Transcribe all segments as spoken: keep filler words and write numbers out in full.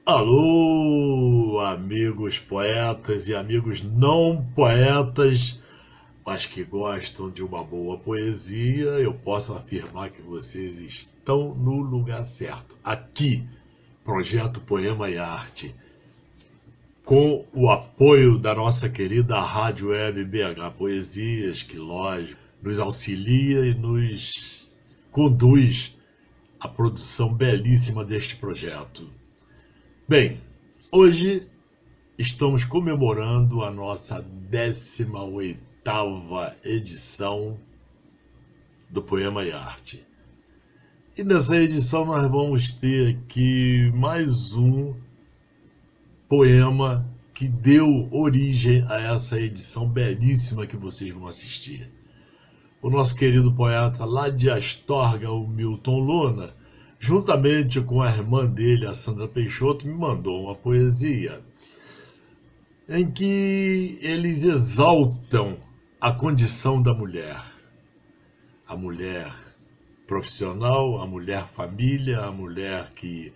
Alô, amigos poetas e amigos não poetas, mas que gostam de uma boa poesia. Eu posso afirmar que vocês estão no lugar certo. Aqui, Projeto Poema e Arte, com o apoio da nossa querida Rádio Web B H Poesias, que, lógico, nos auxilia e nos conduz à produção belíssima deste projeto. Bem, hoje estamos comemorando a nossa décima oitava edição do Poema e Arte. E nessa edição nós vamos ter aqui mais um poema que deu origem a essa edição belíssima que vocês vão assistir. O nosso querido poeta lá de Astorga, o Milton Luna, juntamente com a irmã dele, a Sandra Peixoto, me mandou uma poesia em que eles exaltam a condição da mulher. A mulher profissional, a mulher família, a mulher que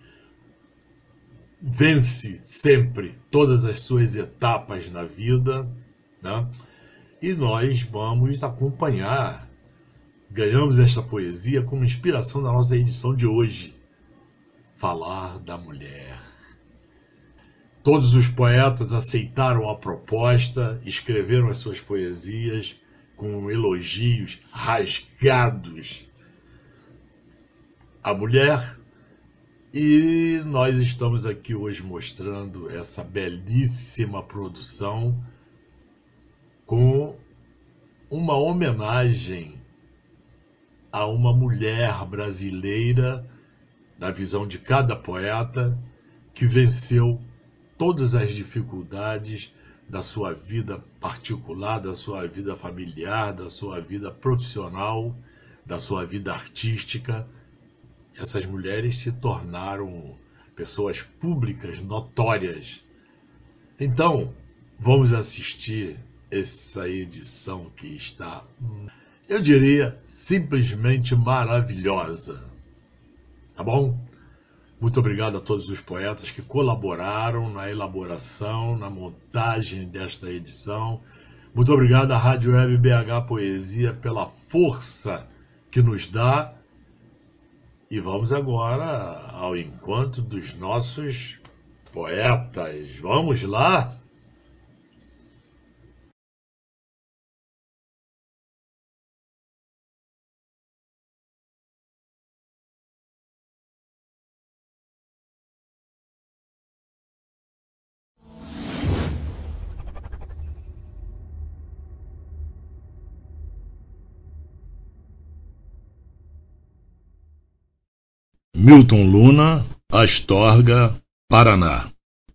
vence sempre todas as suas etapas na vida, né? E nós vamos acompanhar. Ganhamos esta poesia como inspiração da nossa edição de hoje. Falar da mulher. Todos os poetas aceitaram a proposta, escreveram as suas poesias com elogios rasgados à mulher. E nós estamos aqui hoje mostrando essa belíssima produção com uma homenagem a uma mulher brasileira, na visão de cada poeta, que venceu todas as dificuldades da sua vida particular, da sua vida familiar, da sua vida profissional, da sua vida artística. Essas mulheres se tornaram pessoas públicas, notórias. Então, vamos assistir essa edição que está, eu diria, simplesmente maravilhosa. Tá bom? Muito obrigado a todos os poetas que colaboraram na elaboração, na montagem desta edição. Muito obrigado à Rádio Web B H Poesia pela força que nos dá. E vamos agora ao encontro dos nossos poetas. Vamos lá? Milton Luna, Astorga, Paraná.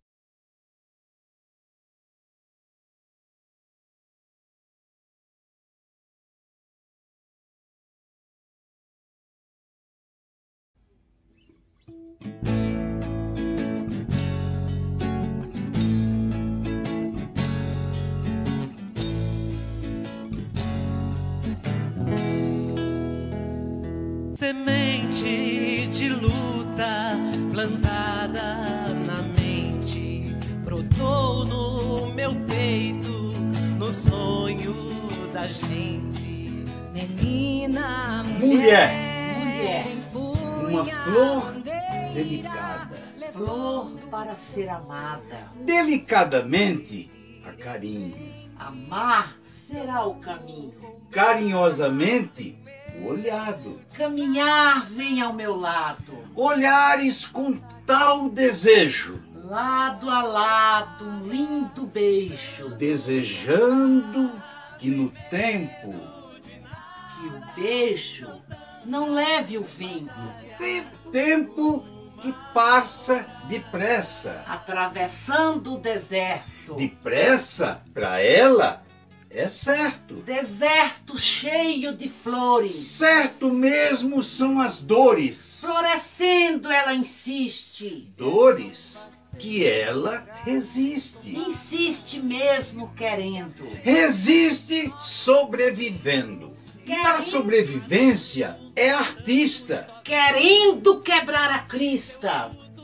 Semente de luta plantada na mente, brotou no meu peito, no sonho da gente. Menina, Mulher, mulher, uma flor delicada, flor para ser amada. delicadamente a carinho, Amar será o caminho. carinhosamente o olhado, Caminhar vem ao meu lado, olhares com tal desejo, lado a lado, um lindo beijo. desejando que no tempo, Que o beijo não leve o vento, tem tempo que passa depressa, atravessando o deserto. depressa para ela é certo. Deserto cheio de flores. Certo mesmo são as dores, Florescendo ela insiste. dores que ela resiste. Insiste mesmo querendo. Resiste sobrevivendo. Na sobrevivência é artista. Querendo quebrar a crista.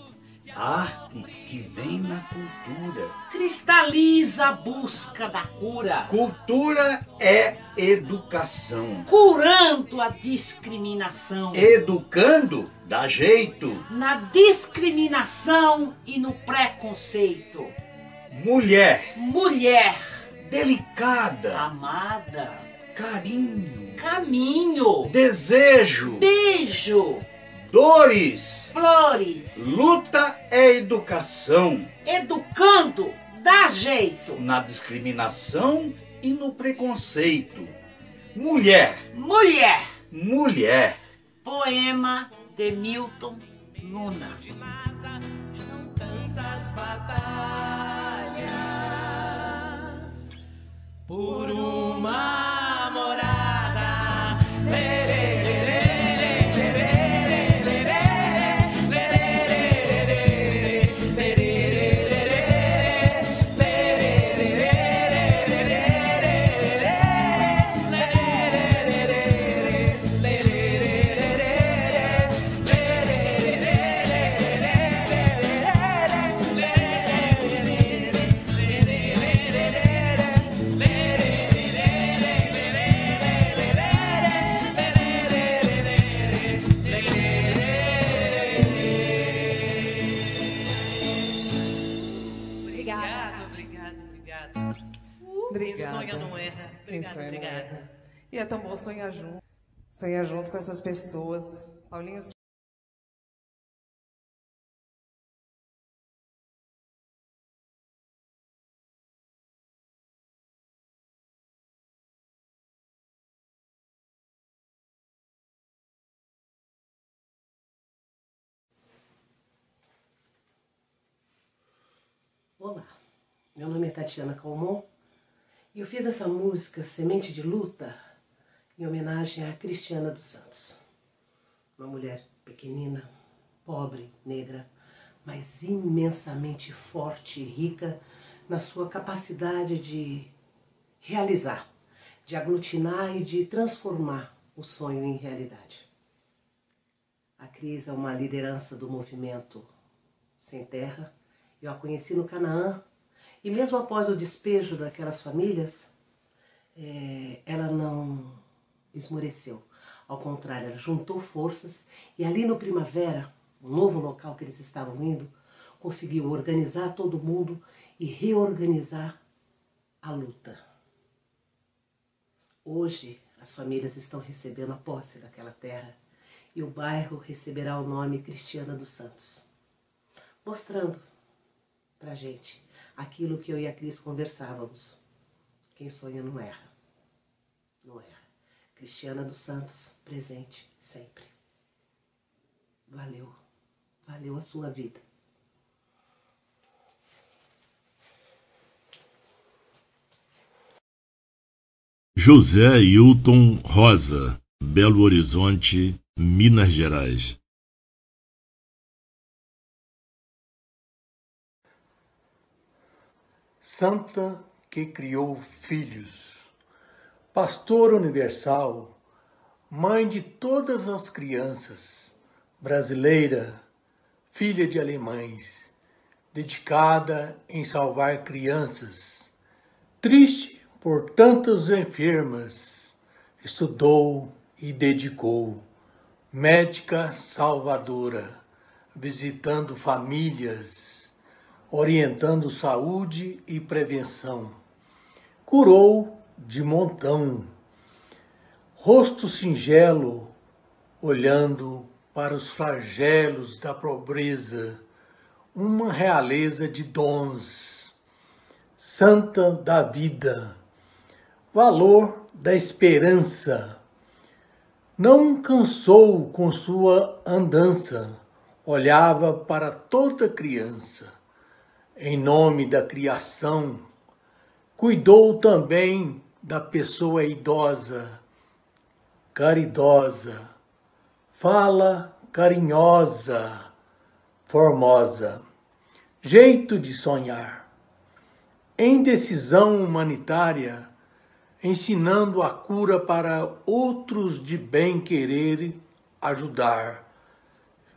arte que vem na cultura. Cristaliza a busca da cura. Cultura é educação. Curando a discriminação. Educando dá jeito. Na discriminação e no preconceito. Mulher. Mulher. Delicada. Amada. Carinho. Caminho. Desejo. Beijo. Dores. Flores. Luta é educação. Educando dá jeito. Na discriminação e no preconceito. Mulher. Mulher. Mulher. Poema de Milton Luna. São tantas batalhas por uma morada. Obrigada. Quem sonha não erra. Quem Obrigada, sonha não obrigada. erra. E é tão bom sonhar junto. Sonhar junto com essas pessoas. Paulinho. Olá, meu nome é Tatiana Calmon e eu fiz essa música Semente de Luta em homenagem a Cristiana dos Santos. Uma mulher pequenina, pobre, negra, mas imensamente forte e rica na sua capacidade de realizar, de aglutinar e de transformar o sonho em realidade. A Cris é uma liderança do movimento Sem Terra. Eu a conheci no Canaã e mesmo após o despejo daquelas famílias, é, ela não esmoreceu. Ao contrário, ela juntou forças e ali no Primavera, um novo local que eles estavam indo, conseguiu organizar todo mundo e reorganizar a luta. Hoje, as famílias estão recebendo a posse daquela terra e o bairro receberá o nome Cristiana dos Santos, mostrando pra gente aquilo que eu e a Cris conversávamos. Quem sonha não erra. Não erra. Cristiana dos Santos, presente sempre. Valeu. Valeu a sua vida. José Hilton Rosa, Belo Horizonte, Minas Gerais. Santa que criou filhos, pastor universal, mãe de todas as crianças, brasileira, filha de alemães, dedicada em salvar crianças, triste por tantas enfermas, estudou e dedicou, médica salvadora, visitando famílias, orientando saúde e prevenção. Curou de montão, rosto singelo, olhando para os flagelos da pobreza, uma realeza de dons, santa da vida, valor da esperança. Não cansou com sua andança, olhava para toda criança. Em nome da criação, cuidou também da pessoa idosa, caridosa, fala carinhosa, formosa, jeito de sonhar, em decisão humanitária, ensinando a cura para outros de bem querer ajudar,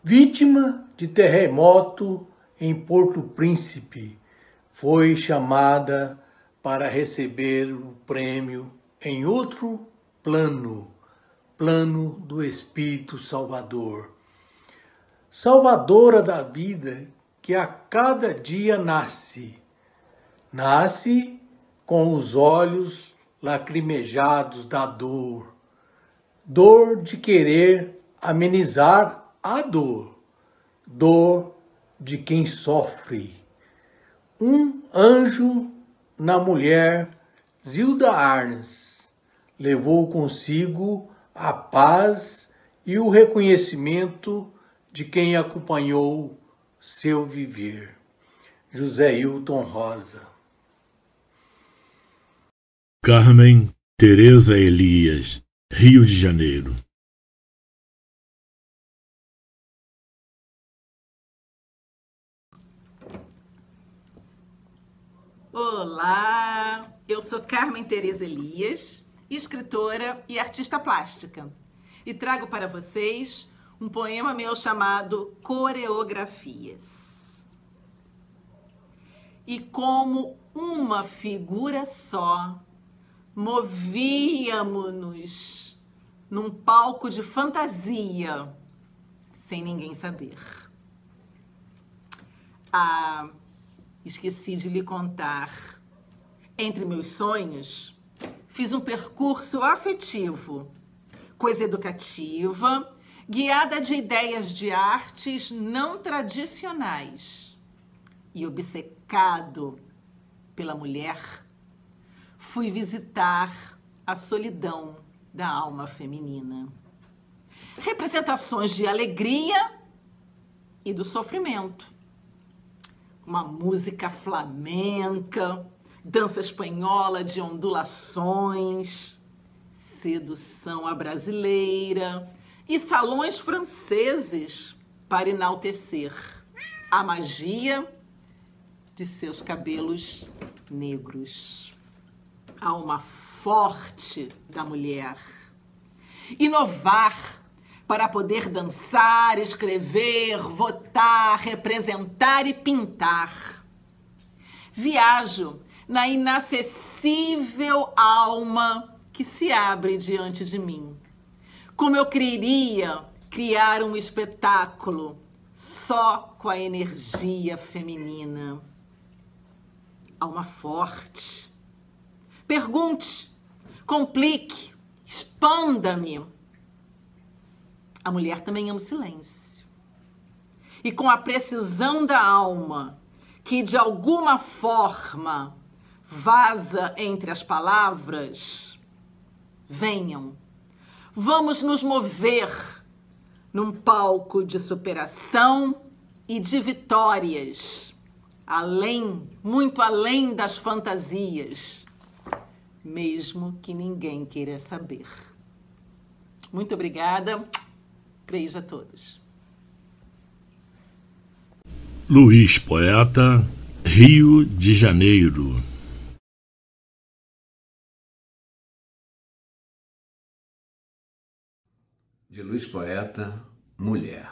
vítima de terremoto em Porto Príncipe, foi chamada para receber o prêmio em outro plano, plano do Espírito Salvador. Salvadora da vida que a cada dia nasce. Nasce com os olhos lacrimejados da dor, dor de querer amenizar a dor, dor de quem sofre. Um anjo na mulher Zilda Arnes levou consigo a paz e o reconhecimento de quem acompanhou seu viver. José Hilton Rosa. Carmen Teresa Elias, Rio de Janeiro. Olá, eu sou Carmen Teresa Elias, escritora e artista plástica, e trago para vocês um poema meu chamado Coreografias. E como uma figura só, movíamo-nos num palco de fantasia, sem ninguém saber. Ah, esqueci de lhe contar. Entre meus sonhos, fiz um percurso afetivo, coisa educativa, guiada de ideias de artes não tradicionais e obcecado pela mulher, fui visitar a solidão da alma feminina. Representações de alegria e do sofrimento. Uma música flamenca, dança espanhola de ondulações, sedução à brasileira e salões franceses para enaltecer a magia de seus cabelos negros. A alma forte da mulher. Inovar para poder dançar, escrever, votar, representar e pintar. Viajo na inacessível alma que se abre diante de mim. Como eu queria criar um espetáculo só com a energia feminina. Alma forte. Pergunte, complique, expanda-me. A mulher também ama o silêncio. E com a precisão da alma, que de alguma forma vaza entre as palavras, venham, vamos nos mover num palco de superação e de vitórias, além, muito além das fantasias, mesmo que ninguém queira saber. Muito obrigada. Beijo a todos. Luiz Poeta, Rio de Janeiro. De Luiz Poeta, Mulher.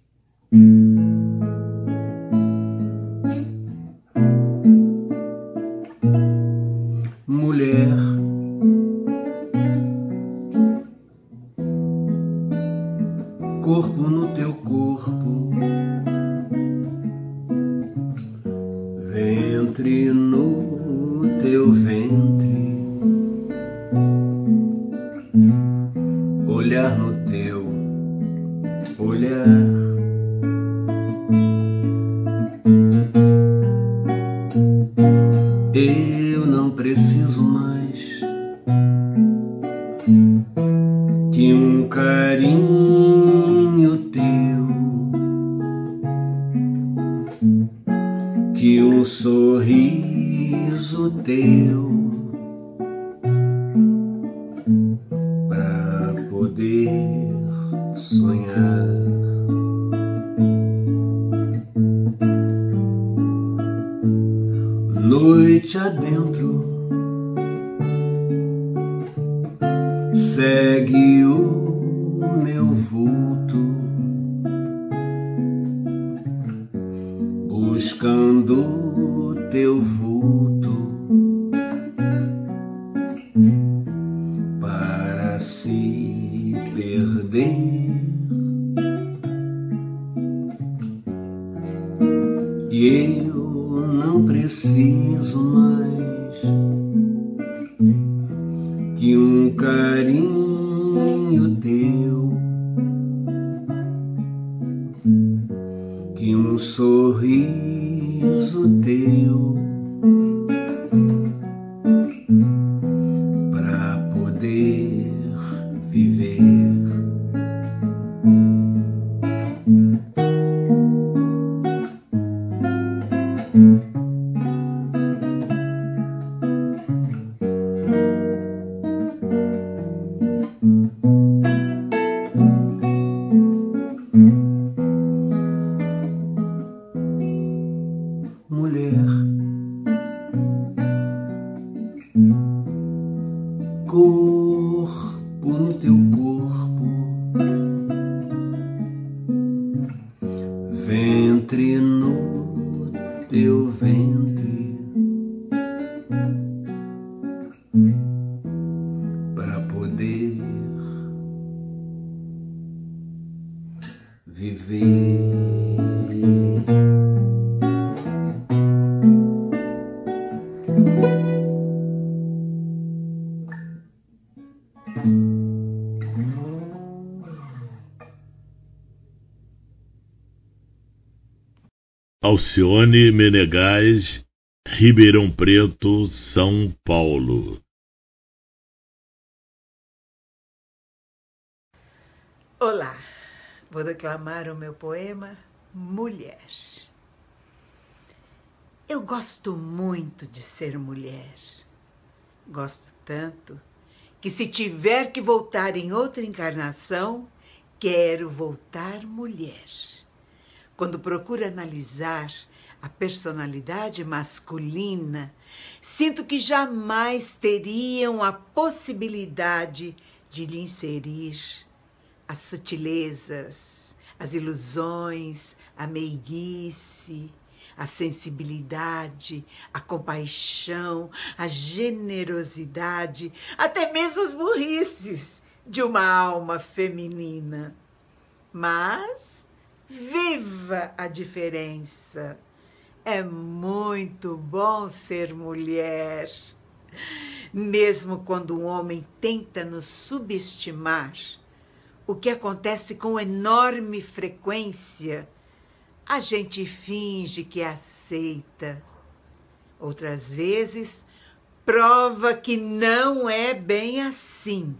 Mulher, corpo no teu corpo, ventre no teu ventre, olhar no teu olhar. Eu não preciso mais que um carinho teu, que um sorriso teu, pra poder sonhar. Noite adentro, segue o meu vulto, buscando teu vulto para se perder. E eu não preciso mais que um carinho teu, que um sorriso teu, para poder viver. Mulher, corpo no teu corpo, ventre no teu ventre, para poder viver. Alcione Menegas, Ribeirão Preto, São Paulo. Olá, vou declamar o meu poema Mulher. Eu gosto muito de ser mulher. Gosto tanto que, se tiver que voltar em outra encarnação, quero voltar mulher. Quando procuro analisar a personalidade masculina, sinto que jamais teriam a possibilidade de lhe inserir as sutilezas, as ilusões, a meiguice, a sensibilidade, a compaixão, a generosidade, até mesmo as burrices de uma alma feminina. Mas viva a diferença! É muito bom ser mulher. Mesmo quando um homem tenta nos subestimar, o que acontece com enorme frequência, a gente finge que aceita. Outras vezes, prova que não é bem assim.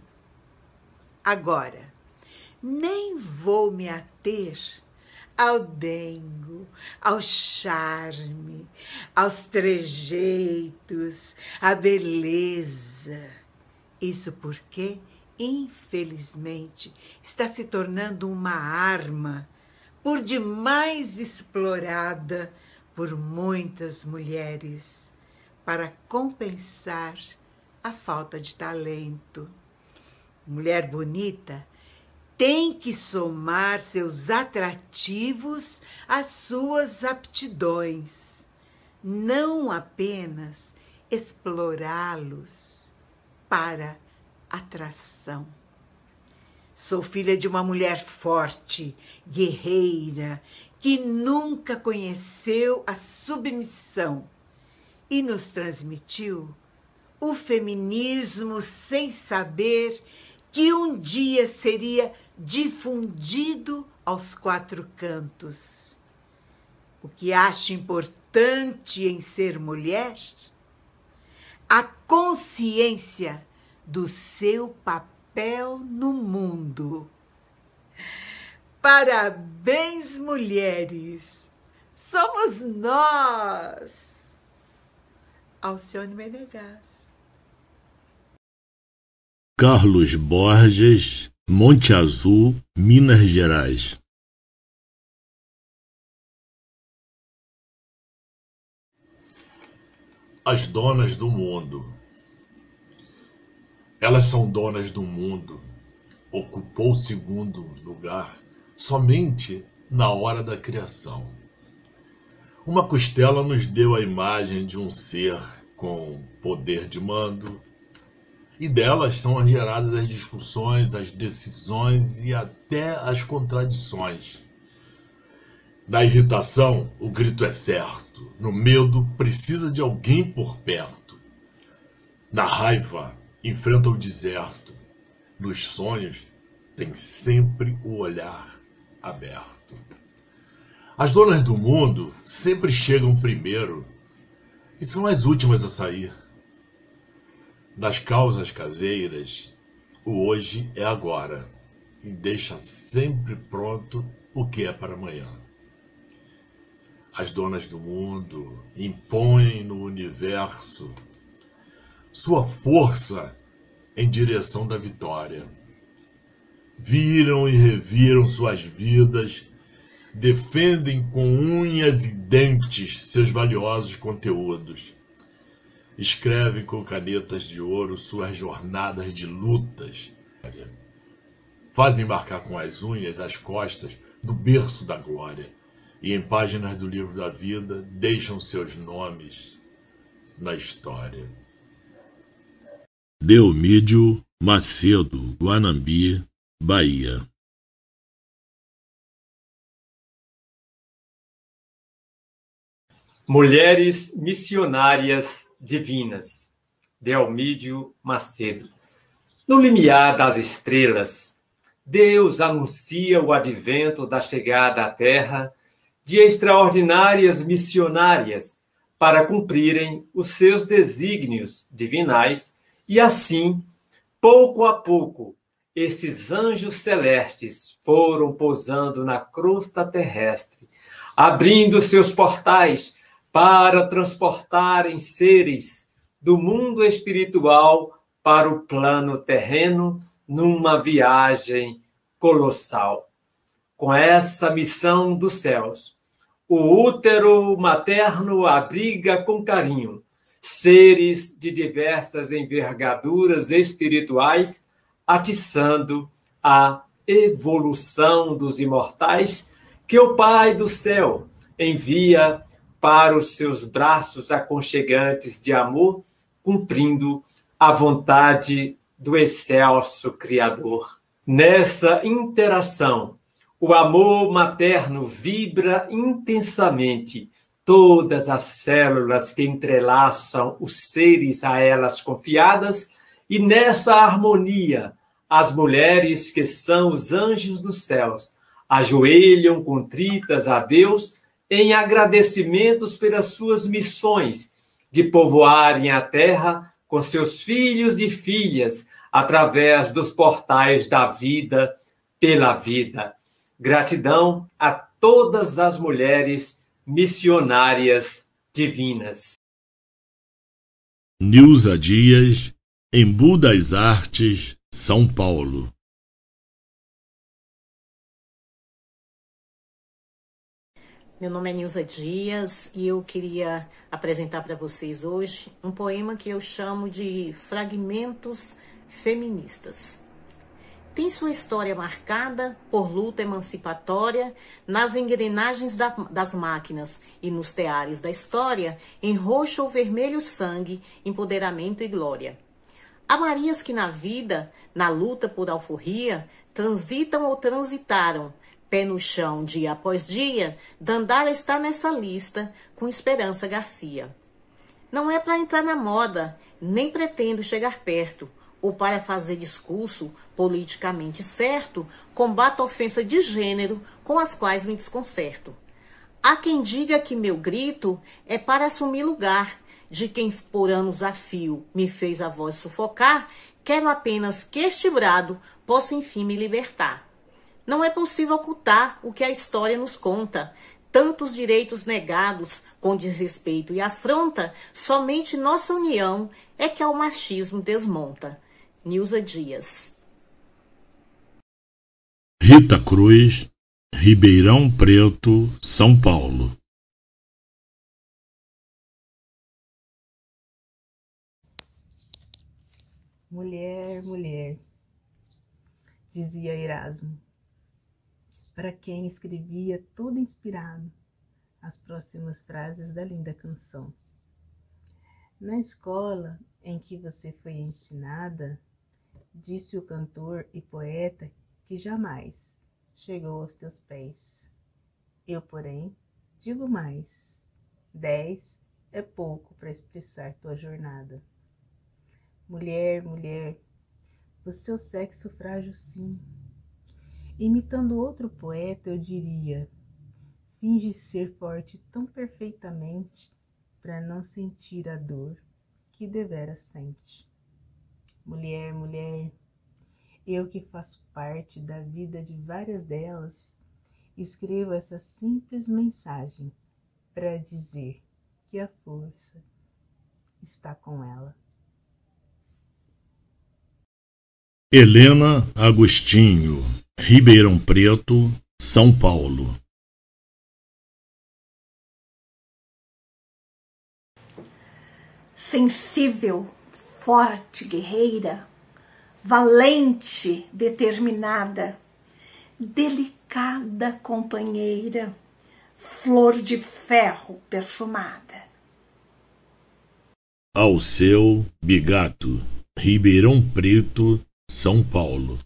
Agora, nem vou me ater ao dengo, ao charme, aos trejeitos, à beleza. Isso porque, infelizmente, está se tornando uma arma por demais explorada por muitas mulheres para compensar a falta de talento. Mulher bonita tem que somar seus atrativos às suas aptidões, não apenas explorá-los para atração. Sou filha de uma mulher forte, guerreira, que nunca conheceu a submissão e nos transmitiu o feminismo sem saber que um dia seria difundido aos quatro cantos. O que acho importante em ser mulher? A consciência do seu papel no mundo. Parabéns, mulheres! Somos nós! Alcione Menegas. Carlos Borges, Monte Azul, Minas Gerais. As donas do mundo. Elas são donas do mundo. Ocupou o segundo lugar somente na hora da criação. Uma costela nos deu a imagem de um ser com poder de mando, e delas são geradas as discussões, as decisões e até as contradições. Na irritação, o grito é certo. No medo, precisa de alguém por perto. Na raiva, enfrenta o deserto. Nos sonhos, tem sempre o olhar aberto. As donas do mundo sempre chegam primeiro e são as últimas a sair. Nas causas caseiras, o hoje é agora e deixa sempre pronto o que é para amanhã. As donas do mundo impõem no universo sua força em direção da vitória. Viram e reviram suas vidas, defendem com unhas e dentes seus valiosos conteúdos. Escrevem com canetas de ouro suas jornadas de lutas. Fazem marcar com as unhas as costas do berço da glória. E em páginas do livro da vida deixam seus nomes na história. Deomídio Macedo, Guanambi, Bahia. Mulheres Missionárias Divinas, Deomídio Macedo. No limiar das estrelas, Deus anuncia o advento da chegada à Terra de extraordinárias missionárias para cumprirem os seus desígnios divinais e assim, pouco a pouco, esses anjos celestes foram pousando na crosta terrestre, abrindo seus portais para transportarem seres do mundo espiritual para o plano terreno numa viagem colossal. Com essa missão dos céus, o útero materno abriga com carinho seres de diversas envergaduras espirituais, atiçando a evolução dos imortais que o Pai do céu envia para os seus braços aconchegantes de amor, cumprindo a vontade do excelso Criador. Nessa interação, o amor materno vibra intensamente todas as células que entrelaçam os seres a elas confiadas, e nessa harmonia, as mulheres que são os anjos dos céus ajoelham contritas a Deus em agradecimentos pelas suas missões de povoarem a terra com seus filhos e filhas através dos portais da vida pela vida. Gratidão a todas as mulheres missionárias divinas. Nilza Dias, Embu das Artes, São Paulo. Meu nome é Nilza Dias e eu queria apresentar para vocês hoje um poema que eu chamo de Fragmentos Feministas. Tem sua história marcada por luta emancipatória nas engrenagens da, das máquinas e nos teares da história, em roxo ou vermelho sangue, empoderamento e glória. Há Marias que na vida, na luta por alforria, transitam ou transitaram, pé no chão dia após dia, Dandara está nessa lista com Esperança Garcia. Não é para entrar na moda, nem pretendo chegar perto, ou para fazer discurso politicamente certo, combato a ofensa de gênero com as quais me desconcerto. Há quem diga que meu grito é para assumir lugar de quem por anos a fio me fez a voz sufocar, quero apenas que este brado possa enfim me libertar. Não é possível ocultar o que a história nos conta, tantos direitos negados com desrespeito e afronta, somente nossa união é que ao machismo desmonta. Nilza Dias. Rita Cruz, Ribeirão Preto, São Paulo. Mulher, mulher, dizia Erasmo, para quem escrevia tudo inspirado, as próximas frases da linda canção. Na escola em que você foi ensinada, disse o cantor e poeta que jamais chegou aos teus pés. Eu, porém, digo mais. Dez é pouco para expressar tua jornada. Mulher, mulher, o seu sexo frágil sim. Imitando outro poeta, eu diria, finge ser forte tão perfeitamente para não sentir a dor que deveras sente. Mulher, mulher, eu que faço parte da vida de várias delas, escrevo essa simples mensagem para dizer que a força está com ela. Helena Agostinho, Ribeirão Preto, São Paulo. Sensível, forte, guerreira, valente, determinada, delicada companheira, flor de ferro perfumada. Alceu Bigato, Ribeirão Preto, São Paulo.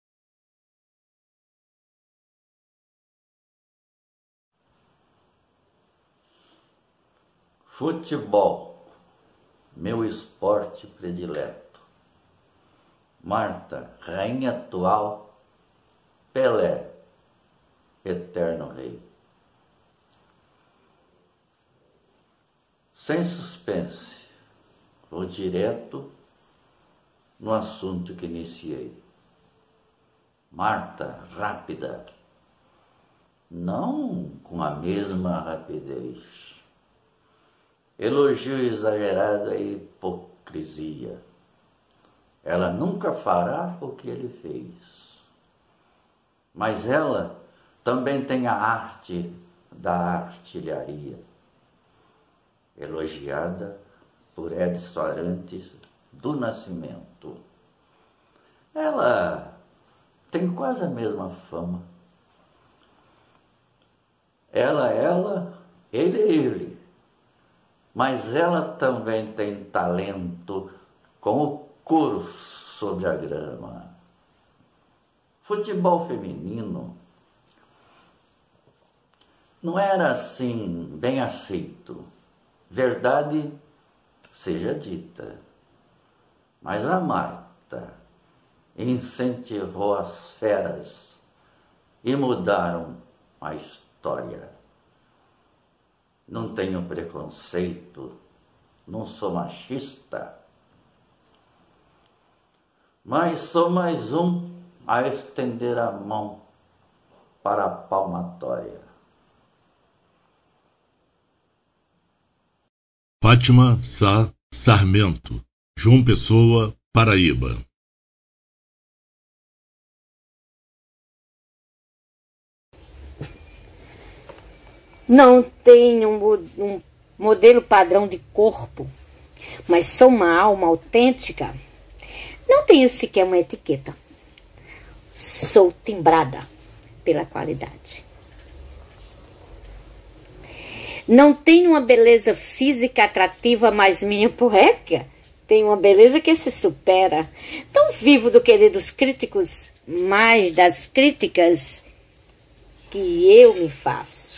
Futebol, meu esporte predileto. Marta, rainha atual. Pelé, eterno rei. Sem suspense, vou direto no assunto que iniciei. Marta, rápida, não com a mesma rapidez. Elogio exagerado é hipocrisia. Ela nunca fará o que ele fez. Mas ela também tem a arte da artilharia, elogiada por Edson Arantes do Nascimento. Ela tem quase a mesma fama. Ela, ela, ele, ele. Mas ela também tem talento com o couro sobre a grama. Futebol feminino não era assim bem aceito. Verdade seja dita. Mas a Marta incentivou as feras e mudaram a história. Não tenho preconceito, não sou machista, mas sou mais um a estender a mão para a palmatória. Fátima Sá Sarmento, João Pessoa, Paraíba. Não tenho um, um modelo padrão de corpo, mas sou uma alma autêntica. Não tenho sequer uma etiqueta. Sou timbrada pela qualidade. Não tenho uma beleza física atrativa, mas minha poética tem uma beleza que se supera. Não vivo do querer dos críticos, mas das críticas que eu me faço.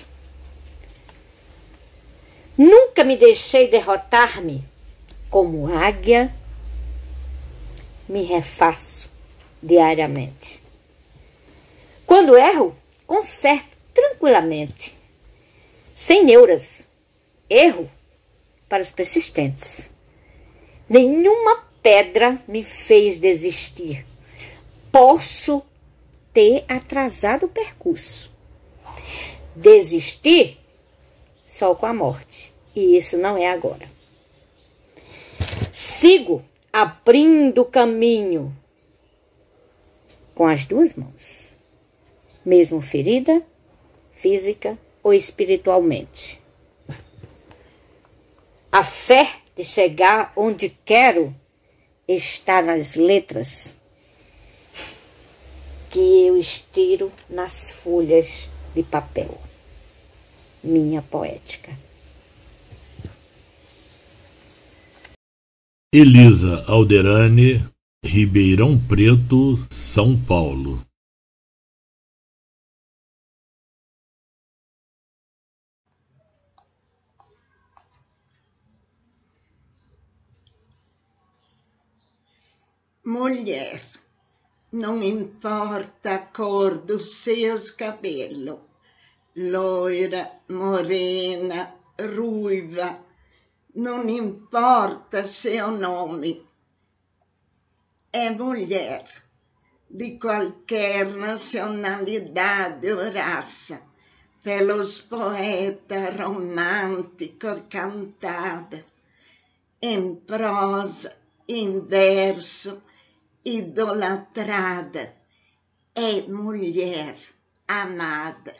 Nunca me deixei derrotar-me, como águia, me refaço diariamente. Quando erro, conserto tranquilamente, sem neuras. Erro para os persistentes. Nenhuma pedra me fez desistir. Posso ter atrasado o percurso. Desistir só com a morte. E isso não é agora. Sigo abrindo caminho com as duas mãos, mesmo ferida, física ou espiritualmente. A fé de chegar onde quero está nas letras que eu estiro nas folhas de papel. minha poética. Elisa Alderane, Ribeirão Preto, São Paulo. Mulher, não importa a cor dos seus cabelos, loira, morena, ruiva, não importa seu nome, é mulher de qualquer nacionalidade ou raça, pelos poetas românticos cantada, em prosa, em verso, idolatrada, é mulher amada.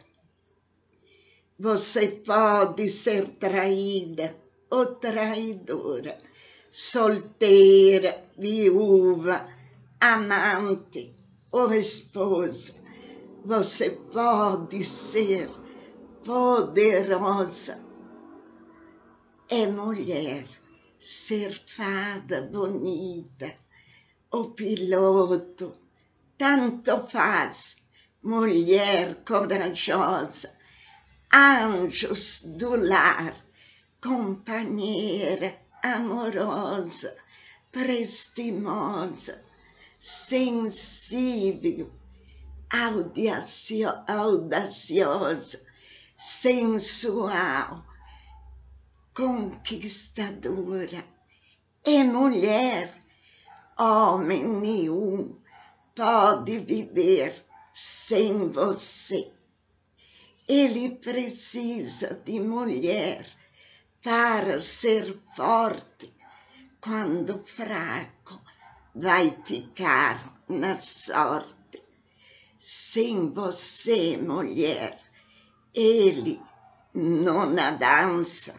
Você pode ser traída ou traidora, solteira, viúva, amante ou esposa. Você pode ser poderosa. É mulher ser fada bonita, o piloto, tanto faz, mulher corajosa, anjos do lar, companheira amorosa, prestimosa, sensível, audacio- audaciosa, sensual, conquistadora. É mulher. Homem nenhum pode viver sem você. Ele precisa de mulher para ser forte. Quando fraco, vai ficar na sorte. Sem você, mulher, ele não avança.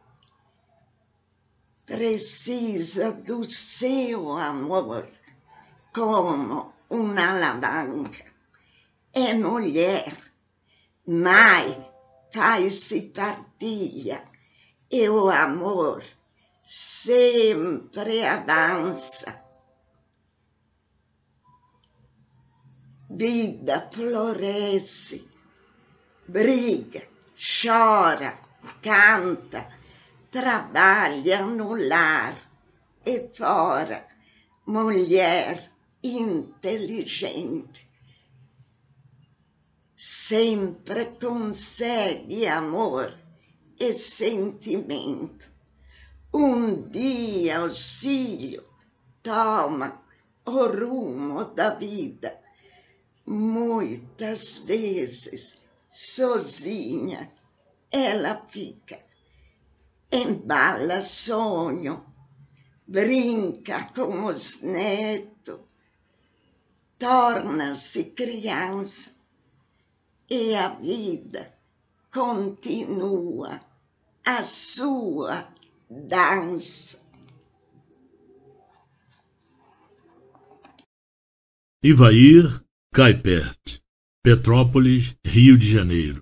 Precisa do seu amor como uma alavanca. É mulher, mãe, faz-se partilha, e o amor sempre avança. Vida floresce, briga, chora, canta, trabalha no lar e fora, mulher inteligente. Sempre consegue amor e sentimento. Um dia os filhos tomam o rumo da vida. Muitas vezes, sozinha, ela fica. Embala sonho, brinca com os netos, torna-se criança e a vida continua a sua dança. Ivair Caipert, Petrópolis, Rio de Janeiro.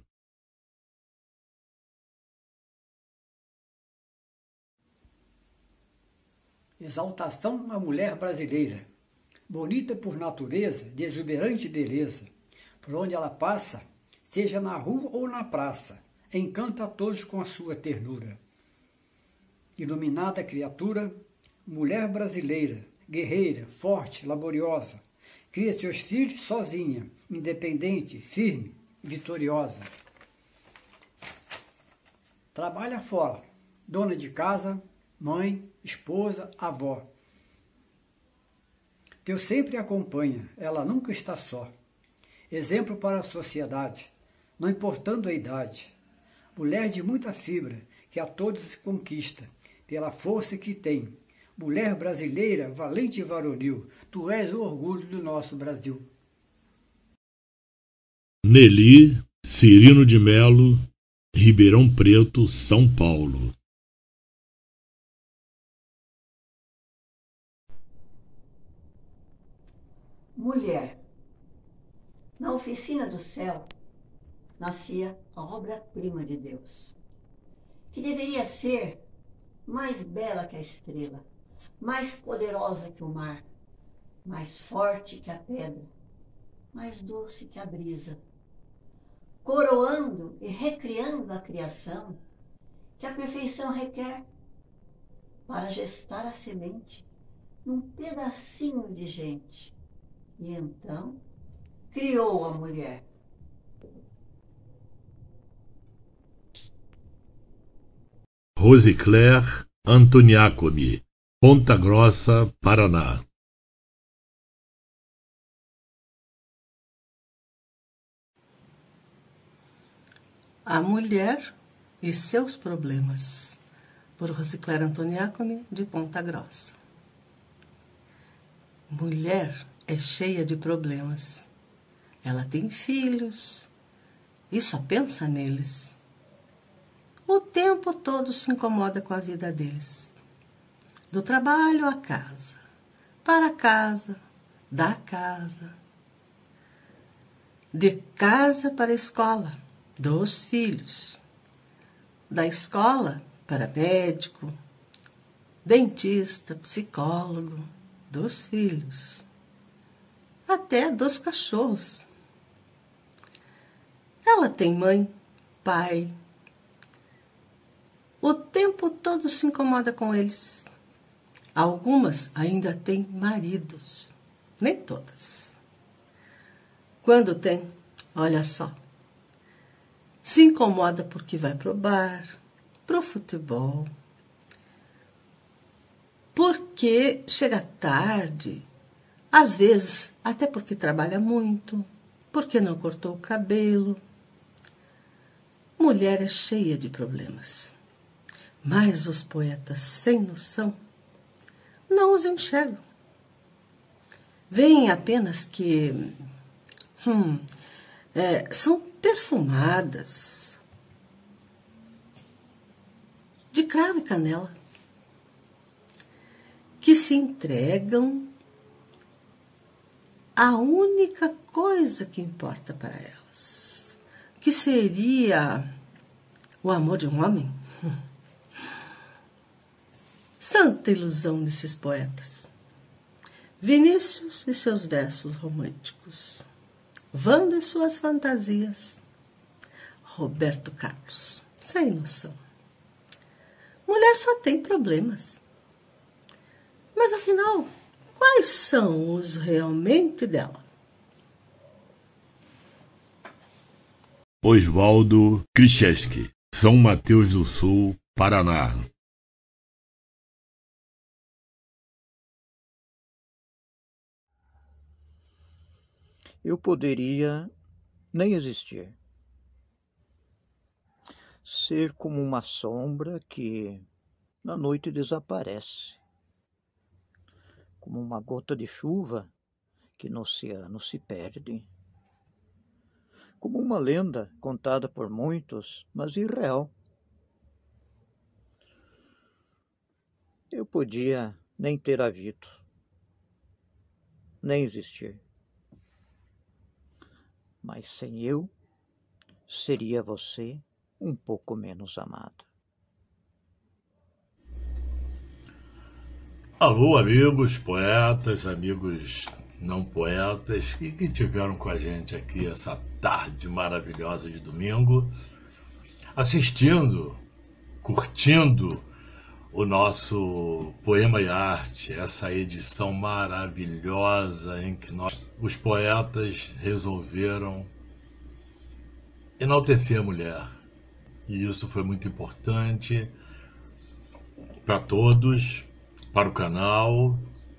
Exaltação à mulher brasileira, bonita por natureza, de exuberante beleza. Por onde ela passa, seja na rua ou na praça, encanta a todos com a sua ternura. Iluminada criatura, mulher brasileira, guerreira, forte, laboriosa, cria seus filhos sozinha, independente, firme, vitoriosa. Trabalha fora, dona de casa, mãe, esposa, avó. Deus sempre a acompanha, ela nunca está só. Exemplo para a sociedade, não importando a idade. Mulher de muita fibra, que a todos se conquista, pela força que tem. Mulher brasileira, valente e varonil, tu és o orgulho do nosso Brasil. Nelly Cirino de Melo, Ribeirão Preto, São Paulo. Mulher, na oficina do céu, nascia a obra-prima de Deus, que deveria ser mais bela que a estrela, mais poderosa que o mar, mais forte que a pedra, mais doce que a brisa, coroando e recriando a criação que a perfeição requer para gestar a semente num pedacinho de gente. E então criou a mulher. Rosicler Antoniakomi, Ponta Grossa, Paraná. A mulher e seus problemas, por Rosicler Antoniakomi, de Ponta Grossa. Mulher é cheia de problemas. Ela tem filhos e só pensa neles. O tempo todo se incomoda com a vida deles. Do trabalho à casa, para a casa, da casa. De casa para a escola, dos filhos. Da escola para médico, dentista, psicólogo, dos filhos. Até dos cachorros. Ela tem mãe, pai. O tempo todo se incomoda com eles. Algumas ainda têm maridos, nem todas. Quando tem, olha só, se incomoda porque vai pro bar, pro futebol, porque chega tarde, às vezes até porque trabalha muito, porque não cortou o cabelo. Mulher é cheia de problemas, mas os poetas sem noção não os enxergam. Veem apenas que hum, é, são perfumadas de cravo e canela, que se entregam à única coisa que importa para elas, que seria o amor de um homem. Santa ilusão desses poetas. Vinícius e seus versos românticos. Wanda e suas fantasias. Roberto Carlos, sem noção. Mulher só tem problemas. Mas afinal, quais são os realmente dela? Oswaldo Kricheski, São Mateus do Sul, Paraná. Eu poderia nem existir. Ser como uma sombra que na noite desaparece. Como uma gota de chuva que no oceano se perde. Como uma lenda contada por muitos, mas irreal. Eu podia nem ter havido, nem existir. Mas sem eu, seria você um pouco menos amada. Alô, amigos poetas, amigos não poetas, e que tiveram com a gente aqui essa tarde maravilhosa de domingo, assistindo, curtindo o nosso Poema e Arte, essa edição maravilhosa em que nós, os poetas, resolveram enaltecer a mulher. E isso foi muito importante para todos, para o canal.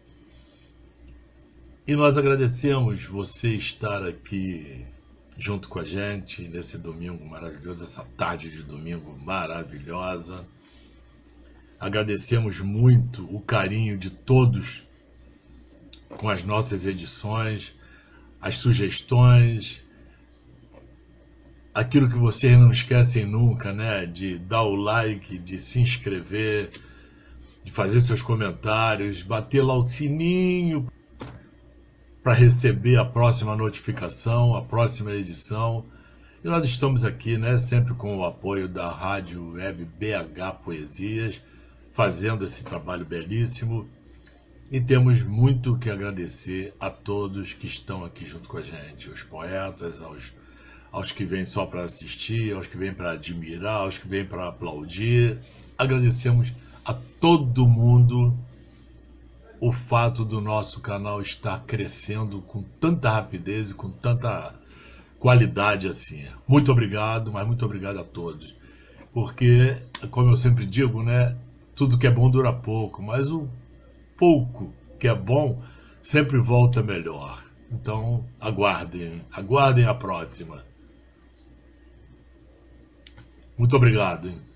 E nós agradecemos você estar aqui junto com a gente nesse domingo maravilhoso, essa tarde de domingo maravilhosa. Agradecemos muito o carinho de todos com as nossas edições, as sugestões, aquilo que vocês não esquecem nunca, né? De dar o like, de se inscrever, de fazer seus comentários, bater lá o sininho para receber a próxima notificação, a próxima edição. E nós estamos aqui, né, sempre com o apoio da Rádio Web B H Poesias, fazendo esse trabalho belíssimo. E temos muito que agradecer a todos que estão aqui junto com a gente, os poetas, aos, aos que vêm só para assistir, aos que vêm para admirar, aos que vêm para aplaudir. Agradecemos a todo mundo o fato do nosso canal estar crescendo com tanta rapidez e com tanta qualidade assim. Muito obrigado, mas muito obrigado a todos. Porque, como eu sempre digo, né, tudo que é bom dura pouco, mas o pouco que é bom sempre volta melhor. Então, aguardem, aguardem a próxima. Muito obrigado, hein?